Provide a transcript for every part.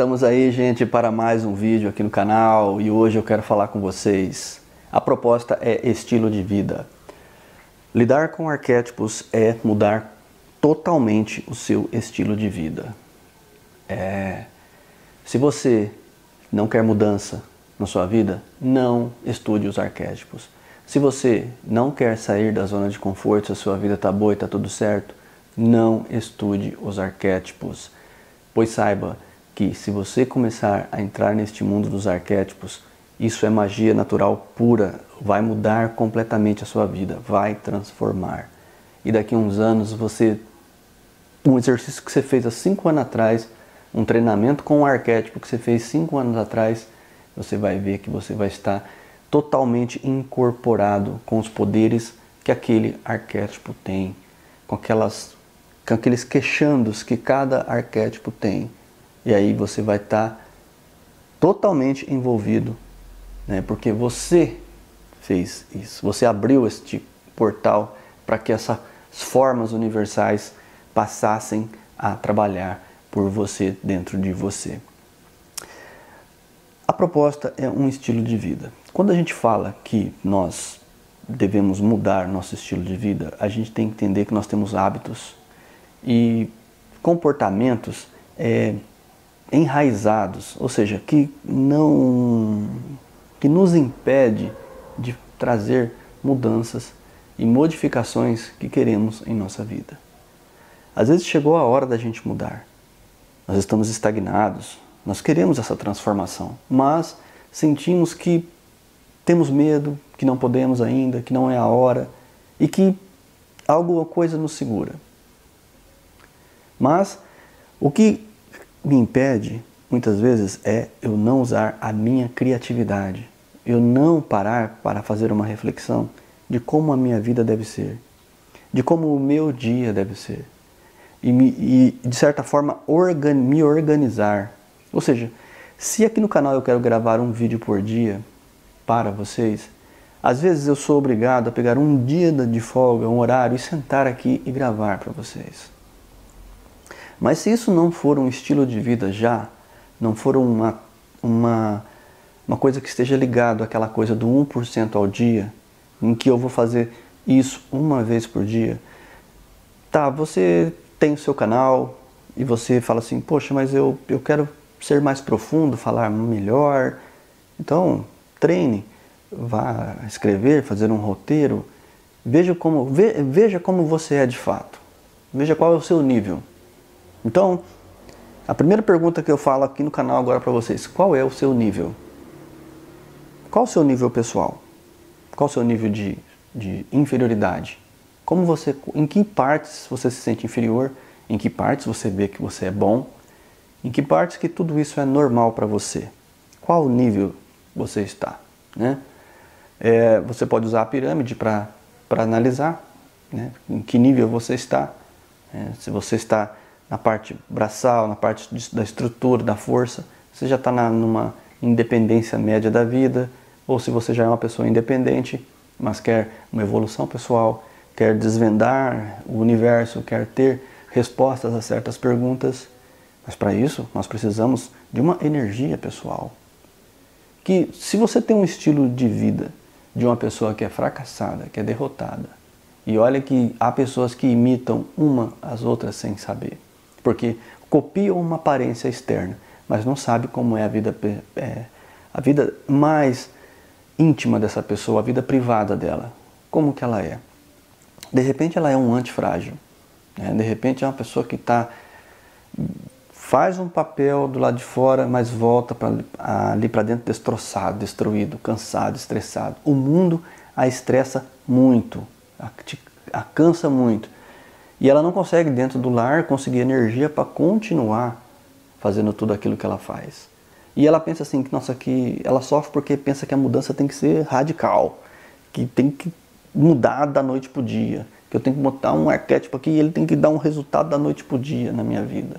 Estamos aí, gente, para mais um vídeo aqui no canal e hoje eu quero falar com vocês. A proposta é estilo de vida. Lidar com arquétipos é mudar totalmente o seu estilo de vida. Se você não quer mudança na sua vida, não estude os arquétipos. Se você não quer sair da zona de conforto, se a sua vida está boa e está tudo certo, não estude os arquétipos. Pois saiba que se você começar a entrar neste mundo dos arquétipos, isso é magia natural pura, vai mudar completamente a sua vida, vai transformar. E daqui a uns anos, um exercício que você fez há 5 anos atrás, um treinamento com um arquétipo que você fez 5 anos atrás, você vai ver que você vai estar totalmente incorporado com os poderes que aquele arquétipo tem, com aqueles queixandos que cada arquétipo tem. E aí você vai estar totalmente envolvido, né? Porque você fez isso. Você abriu este portal para que essas formas universais passassem a trabalhar por você, dentro de você. A proposta é um estilo de vida. Quando a gente fala que nós devemos mudar nosso estilo de vida, a gente tem que entender que nós temos hábitos e comportamentos enraizados, ou seja, que nos impede de trazer mudanças e modificações que queremos em nossa vida. Às vezes chegou a hora da gente mudar. Nós estamos estagnados, nós queremos essa transformação, mas sentimos que temos medo, que não podemos ainda, que não é a hora e que alguma coisa nos segura. Mas o que me impede, muitas vezes, é eu não usar a minha criatividade. Eu não parar para fazer uma reflexão de como a minha vida deve ser. De como o meu dia deve ser. E de certa forma, me organizar. Ou seja, se aqui no canal eu quero gravar um vídeo por dia para vocês, às vezes eu sou obrigado a pegar um dia de folga, um horário, e sentar aqui e gravar para vocês. Mas se isso não for um estilo de vida já, não for uma coisa que esteja ligado àquela coisa do 1% ao dia, em que eu vou fazer isso uma vez por dia, tá, você tem o seu canal e você fala assim, poxa, mas eu quero ser mais profundo, falar melhor, então treine, vá escrever, fazer um roteiro, veja como você é de fato, veja qual é o seu nível. Então, a primeira pergunta que eu falo aqui no canal agora para vocês, qual é o seu nível? Qual o seu nível pessoal? Qual o seu nível de inferioridade? Em que partes você se sente inferior? Em que partes você vê que você é bom? Em que partes que tudo isso é normal para você? Qual nível você está, né? Você pode usar a pirâmide para analisar, né? Em que nível você está. Se você está na parte braçal, na parte da estrutura, da força, você já está numa independência média da vida, ou se você já é uma pessoa independente, mas quer uma evolução pessoal, quer desvendar o universo, quer ter respostas a certas perguntas. Mas para isso, nós precisamos de uma energia pessoal. Que se você tem um estilo de vida de uma pessoa que é fracassada, que é derrotada, e olha que há pessoas que imitam uma às outras sem saber, porque copiam uma aparência externa, mas não sabe como é a vida mais íntima dessa pessoa, a vida privada dela, como que ela é. De repente ela é um antifrágil, né? De repente é uma pessoa que faz um papel do lado de fora, mas volta ali para dentro destroçado, destruído, cansado, estressado. O mundo a estressa muito, a cansa muito. E ela não consegue, dentro do lar, conseguir energia para continuar fazendo tudo aquilo que ela faz. E ela pensa assim, que ela sofre porque pensa que a mudança tem que ser radical, que tem que mudar da noite para o dia, que eu tenho que botar um arquétipo aqui e ele tem que dar um resultado da noite para o dia na minha vida.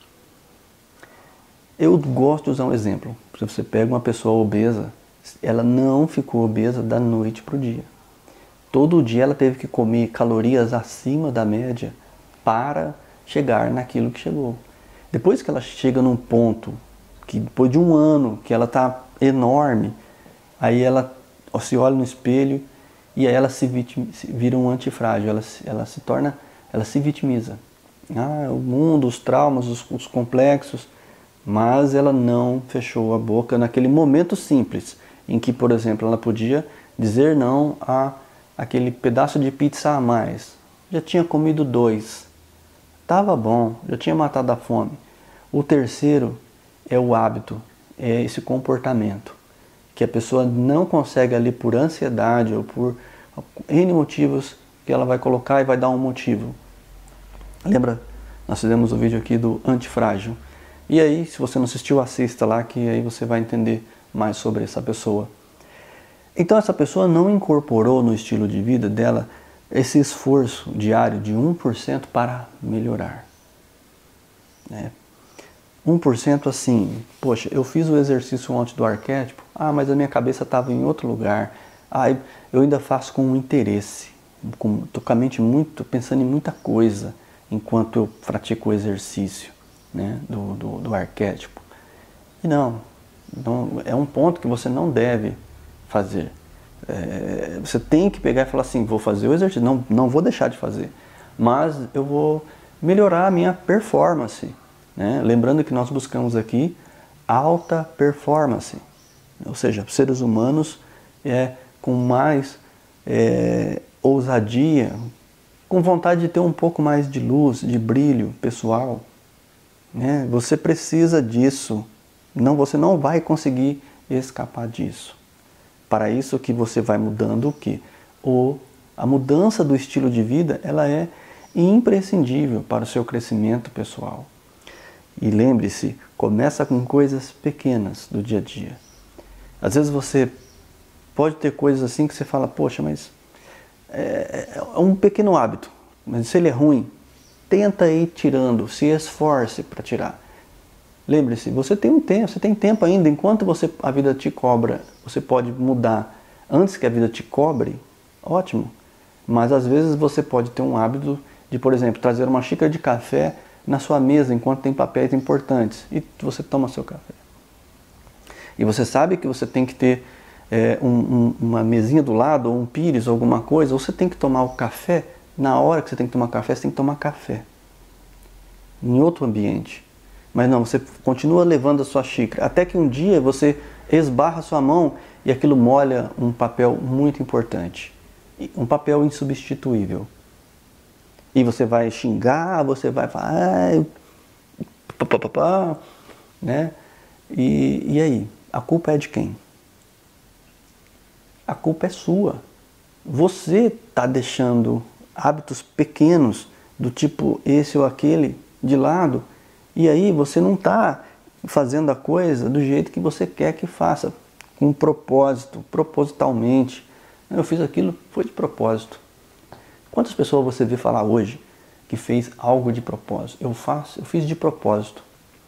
Eu gosto de usar um exemplo. Se você pega uma pessoa obesa, ela não ficou obesa da noite para o dia. Todo dia ela teve que comer calorias acima da média para chegar naquilo que chegou. Depois que ela chega num ponto que depois de um ano que ela está enorme, aí ela se olha no espelho e aí ela vira um antifrágil, ela se vitimiza. Ah, o mundo, os traumas, os complexos, mas ela não fechou a boca naquele momento simples, em que, por exemplo, ela podia dizer não a aquele pedaço de pizza a mais. Já tinha comido 2, estava bom, já tinha matado a fome. O terceiro é o hábito, é esse comportamento, que a pessoa não consegue ali por ansiedade ou por N motivos que ela vai colocar e vai dar um motivo. Lembra? Nós fizemos o vídeo aqui do antifrágil. E aí, se você não assistiu, assista lá que aí você vai entender mais sobre essa pessoa. Então essa pessoa não incorporou no estilo de vida dela esse esforço diário de 1% para melhorar. 1% assim, poxa, eu fiz o exercício ontem do arquétipo, mas a minha cabeça estava em outro lugar, eu ainda faço com um interesse, estou com a mente pensando em muita coisa, enquanto eu pratico o exercício, né, do arquétipo. E não, é um ponto que você não deve fazer. Você tem que pegar e falar assim, vou fazer o exercício, não vou deixar de fazer, mas eu vou melhorar a minha performance. Né? Lembrando que nós buscamos aqui alta performance, ou seja, seres humanos com mais ousadia, com vontade de ter um pouco mais de luz, de brilho pessoal. Né? Você precisa disso, você não vai conseguir escapar disso. Para isso que você vai mudando o quê? A mudança do estilo de vida, ela é imprescindível para o seu crescimento pessoal. E lembre-se, começa com coisas pequenas do dia a dia. Às vezes você pode ter coisas assim que você fala, poxa, mas é um pequeno hábito, mas se ele é ruim, tenta ir tirando, se esforce para tirar. Lembre-se, você tem tempo ainda, enquanto a vida te cobra, você pode mudar antes que a vida te cobre, ótimo. Mas às vezes você pode ter um hábito de, por exemplo, trazer uma xícara de café na sua mesa enquanto tem papéis importantes e você toma seu café. E você sabe que você tem que ter uma mesinha do lado, ou um pires, ou alguma coisa, ou você tem que tomar o café, na hora que você tem que tomar café, você tem que tomar café. Em outro ambiente. Mas não, você continua levando a sua xícara, até que um dia você esbarra a sua mão e aquilo molha um papel muito importante. Um papel insubstituível. E você vai xingar, você vai falar, né? E aí? A culpa é de quem? A culpa é sua. Você está deixando hábitos pequenos, do tipo esse ou aquele, de lado, e aí você não está fazendo a coisa do jeito que você quer que faça, com propósito, propositalmente. Eu fiz aquilo, foi de propósito. Quantas pessoas você vê falar hoje que fez algo de propósito? Eu fiz de propósito.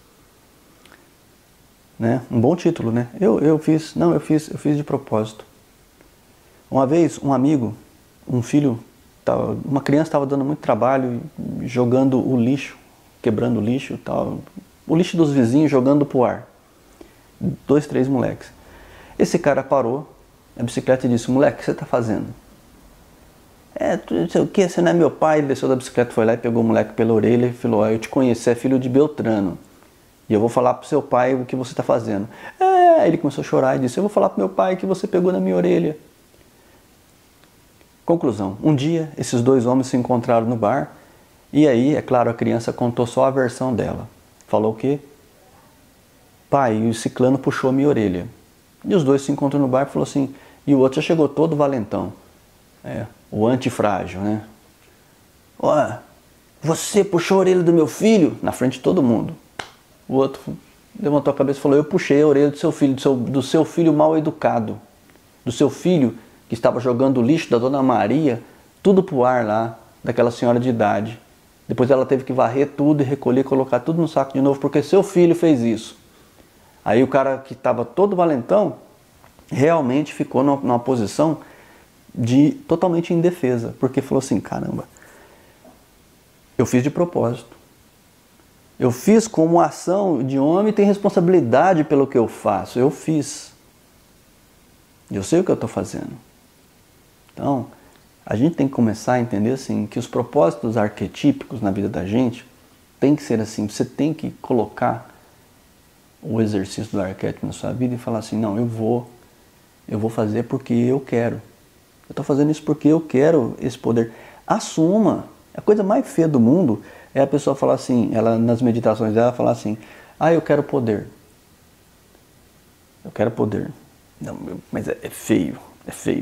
Né? Um bom título, né? Eu fiz de propósito. Uma vez, um amigo, uma criança estava dando muito trabalho, jogando o lixo, quebrando o lixo, o lixo dos vizinhos jogando pro ar. 2, 3 moleques. Esse cara parou a bicicleta e disse, moleque, o que você está fazendo? Não sei o que, você não é meu pai. Ele desceu da bicicleta, foi lá e pegou o moleque pela orelha e falou, eu te conheço, você é filho de Beltrano. E eu vou falar pro seu pai o que você está fazendo. Ele começou a chorar e disse, eu vou falar pro meu pai que você pegou na minha orelha. Conclusão, um dia esses 2 homens se encontraram no bar e aí, é claro, a criança contou só a versão dela. Falou o quê? Pai, o ciclano puxou a minha orelha. E os 2 se encontram no bar e falou assim, e o outro já chegou todo valentão. O antifrágil, né? Você puxou a orelha do meu filho? Na frente de todo mundo. O outro levantou a cabeça e falou, eu puxei a orelha do seu filho, do seu filho mal educado. Do seu filho que estava jogando o lixo da Dona Maria, tudo pro ar lá, daquela senhora de idade. Depois ela teve que varrer tudo e recolher, colocar tudo no saco de novo, porque seu filho fez isso. Aí o cara que estava todo valentão, realmente ficou numa posição totalmente indefesa, porque falou assim, caramba, eu fiz de propósito. Eu fiz como ação de homem e tenho responsabilidade pelo que eu faço. Eu fiz. Eu sei o que eu estou fazendo. Então, a gente tem que começar a entender assim, que os propósitos arquetípicos na vida da gente tem que ser assim. Você tem que colocar o exercício do arquétipo na sua vida e falar assim, não, eu vou fazer porque eu quero. Eu estou fazendo isso porque eu quero esse poder. Assuma. A coisa mais feia do mundo é a pessoa falar assim, ela nas meditações dela falar assim, eu quero poder. Eu quero poder. Não, mas é feio, é feio.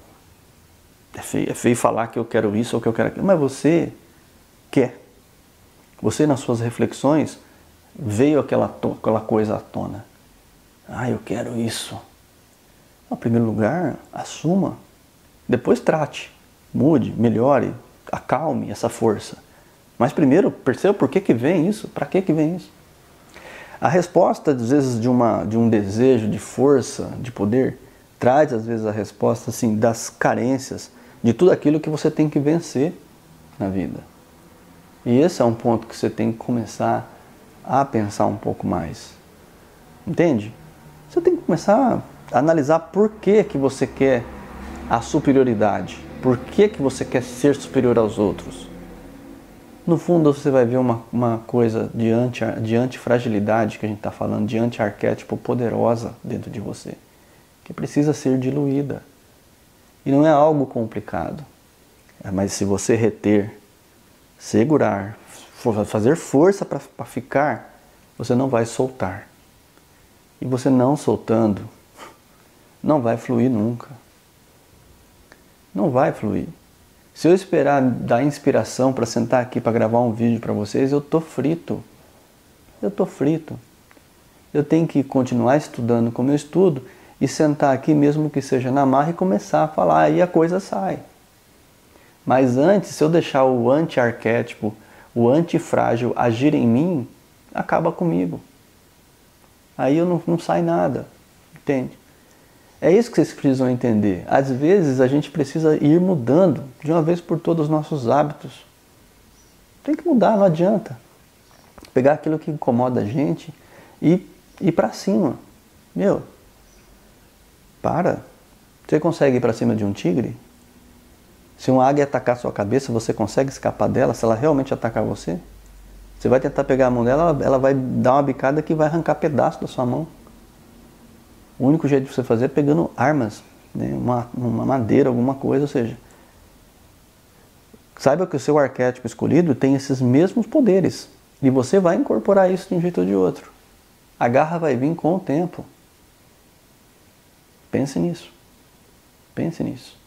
É feio falar que eu quero isso ou que eu quero aquilo. Mas você quer. Você nas suas reflexões veio aquela coisa à tona. Eu quero isso. Em primeiro lugar, assuma. Depois trate, mude, melhore, acalme essa força. Mas primeiro, perceba por que vem isso, para que vem isso. A resposta, às vezes, de um desejo de força, de poder, traz, às vezes, a resposta assim, das carências, de tudo aquilo que você tem que vencer na vida. E esse é um ponto que você tem que começar a pensar um pouco mais. Entende? Você tem que começar a analisar por que você quer a superioridade. Por que você quer ser superior aos outros? No fundo, você vai ver uma coisa de antifragilidade que a gente está falando, de anti-arquétipo poderosa dentro de você, que precisa ser diluída. E não é algo complicado. Mas se você reter, segurar, fazer força para ficar, você não vai soltar. E você não soltando, não vai fluir nunca. Não vai fluir. Se eu esperar dar inspiração para sentar aqui para gravar um vídeo para vocês, eu tô frito. Eu tô frito. Eu tenho que continuar estudando como eu estudo e sentar aqui, mesmo que seja na marra, e começar a falar, e a coisa sai. Mas antes, se eu deixar o anti-arquétipo, o antifrágil agir em mim, acaba comigo. Aí eu não sai nada, entende? É isso que vocês precisam entender. Às vezes a gente precisa ir mudando de uma vez por todas os nossos hábitos. Tem que mudar, não adianta. Pegar aquilo que incomoda a gente e ir para cima. Para. Você consegue ir para cima de um tigre? Se uma águia atacar sua cabeça, você consegue escapar dela? Se ela realmente atacar você? Você vai tentar pegar a mão dela, ela vai dar uma bicada que vai arrancar pedaço da sua mão. O único jeito de você fazer é pegando armas, né? uma madeira, alguma coisa, ou seja, saiba que o seu arquétipo escolhido tem esses mesmos poderes e você vai incorporar isso de um jeito ou de outro. A garra vai vir com o tempo. Pense nisso. Pense nisso.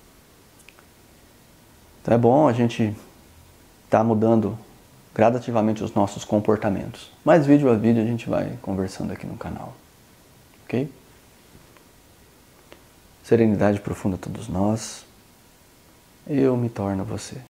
Então é bom a gente estar mudando gradativamente os nossos comportamentos. Mais vídeo a vídeo a gente vai conversando aqui no canal. Ok? Serenidade profunda a todos nós. Eu me torno você.